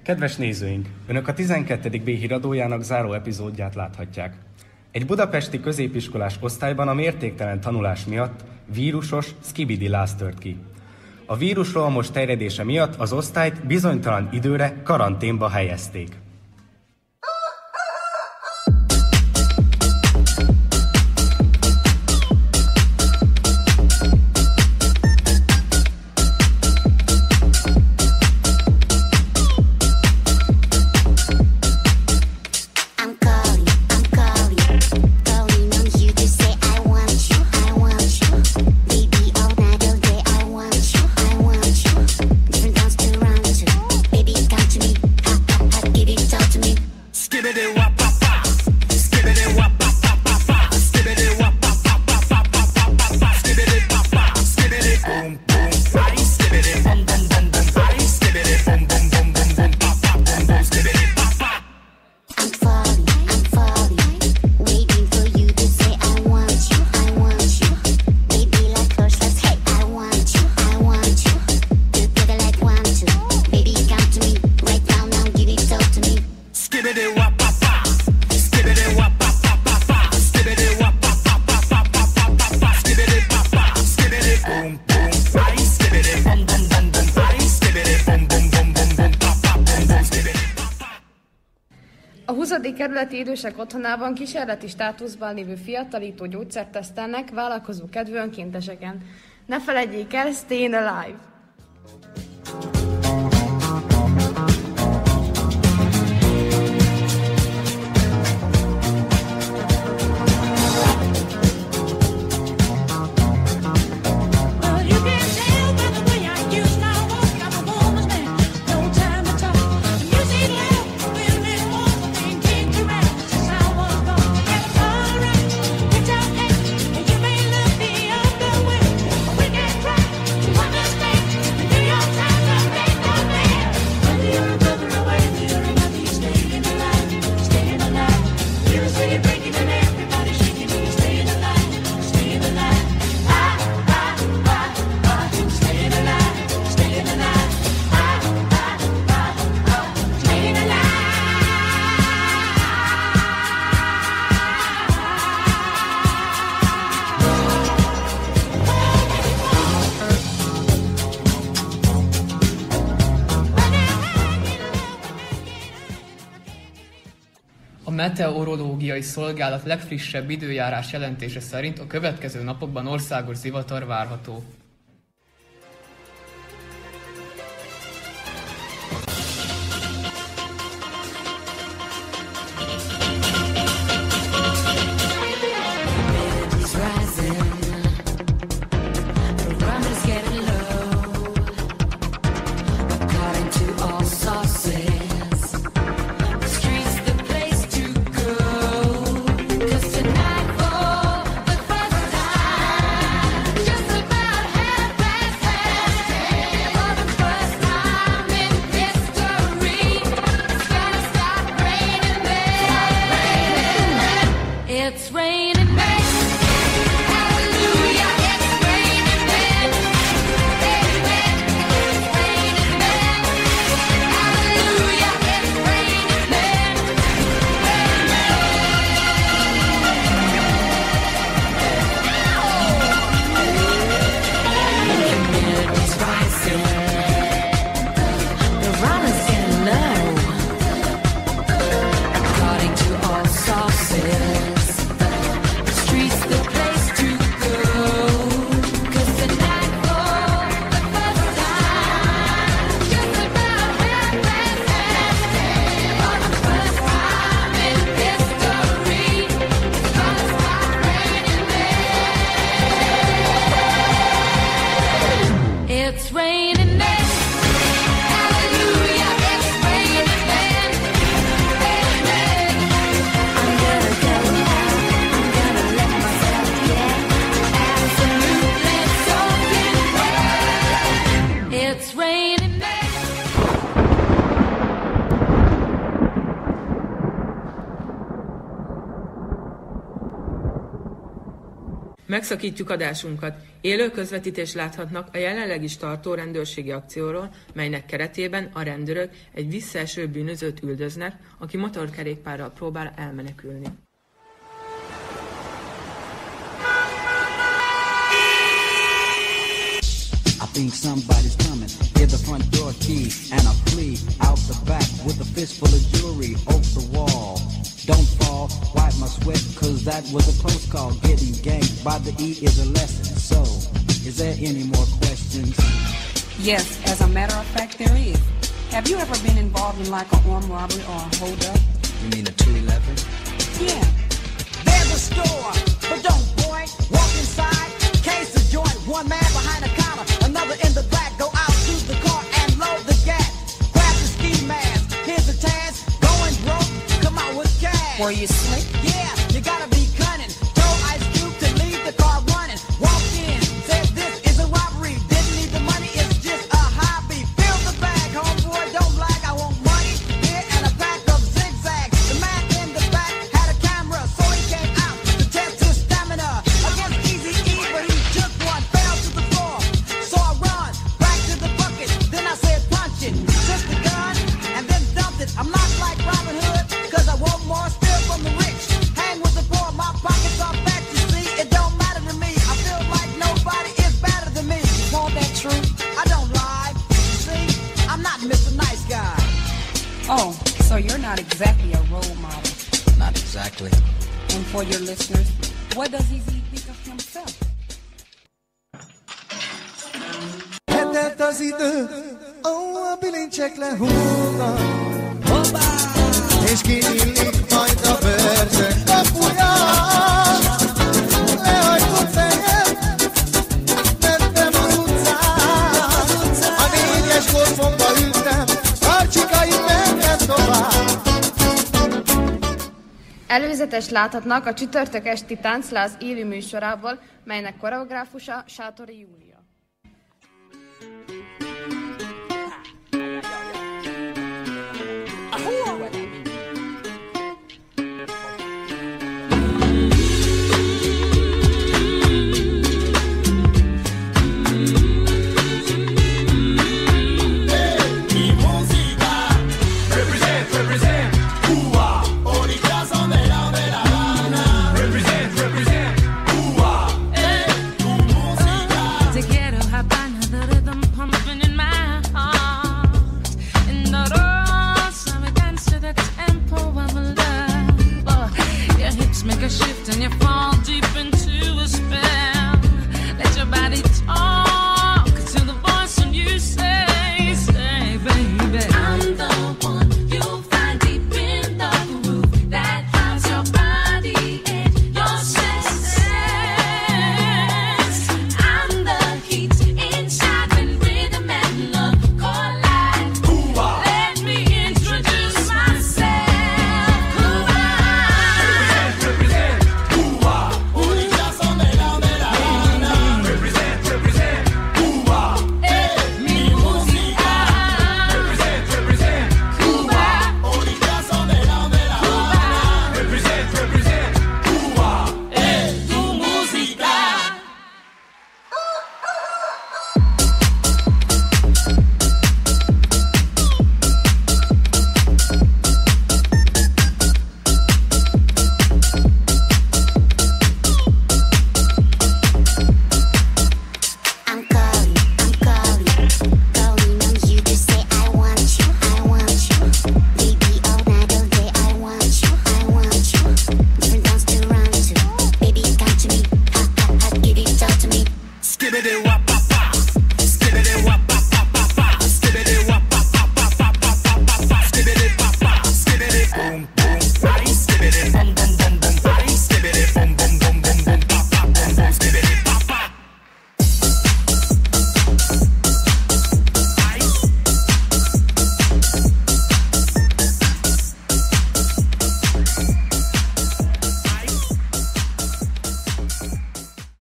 Kedves nézőink! Önök a 12. B híradójának záró epizódját láthatják. Egy budapesti középiskolás osztályban a mértéktelen tanulás miatt vírusos szkibidiláz tört ki. A vírus rohamos terjedése miatt az osztályt bizonytalan időre karanténba helyezték. A 20. kerületi idősek otthonában kísérleti státuszban lévő fiatalító gyógyszert tesztelnek vállalkozó kedvű önkénteseken. Ne feledjék el, stay alive! A meteorológiai szolgálat legfrissebb időjárás jelentése szerint a következő napokban országos zivatar várható. Just about Megszakítjuk adásunkat. Élő közvetítést láthatnak a jelenleg is tartó rendőrségi akcióról, melynek keretében a rendőrök egy visszaeső bűnözőt üldöznek, aki motorkerékpárral próbál elmenekülni. I think somebody's coming. Hear the front door key and I flee out the back with a fistful of jewelry over the wall. Don't fall, wipe my sweat, cause that was a close call. Getting ganked by the E is a lesson. So, is there any more questions? Yes, as a matter of fact, there is. Have you ever been involved in like an armed robbery or a hold-up? You mean a 211? Yeah. There's a store, but don't point. Walk inside, case of joint. One man behind the counter, another in the back. Go out to the car and load the gas. Grab the ski mask, here's the task. Going broke, come out with cash. Were you slick? Yeah, you gotta be cunning. Told Ice Cube to leave the car running. Walked in, said this is a robbery. Didn't need the money, it's just a hobby. Fill the bag, homeboy, don't lag. I want money, beer, and a pack of zigzags. The man in the back had a camera, so he came out to test his stamina. Against Eazy-E, but he took one, fell to the floor. So I run back to the bucket, then I said punch it. Took the gun, and then dumped it. I'm not like Robin Hood, cause I want more, steal from the rich. Hang with the poor, my pockets are fat, you see. It don't matter to me, I feel like nobody is better than me. Is all that true? I don't lie, you see, I'm not Mr. Nice Guy. Oh, so you're not exactly a role model. Not exactly. And for your listeners, what does Eazy think of himself? Hetett az idő, a bilincsek lehúlnak, és kinyílik majd a bőrzsök kapuja. Lehajtott fejem, mentem az utcán, a 4-es golfomba ültem, karcsikaim mentek tovább. Előzetes láthatnak a csütörtök esti Táncláz élő műsorából, melynek koreográfusa Sátori Júlia.